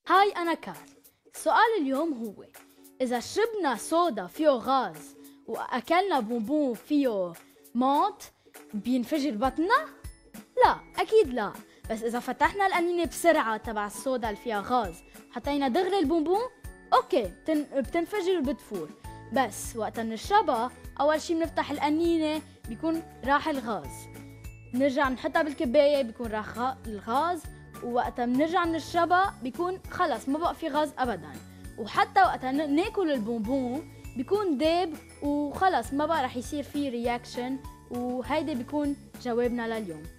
هاي أنا كار. سؤال اليوم هو إذا شربنا صودا فيه غاز وأكلنا بونبون فيه ماط بينفجر بطننا؟ لا أكيد لا. بس إذا فتحنا القنينة بسرعة تبع الصودا اللي فيها غاز وحطينا دغري البونبون أوكي بتنفجر وبتفور. بس وقتا نشربها أول شي بنفتح القنينة بيكون راح الغاز، نرجع نحطها بالكباية بيكون راح الغاز، ووقتها بنرجع نشربها بيكون خلص ما بقى في غاز ابدا. وحتى وقتها ناكل البونبون بيكون داب وخلص ما بقى رح يصير فيه رياكشن. وهيدا بيكون جوابنا لليوم.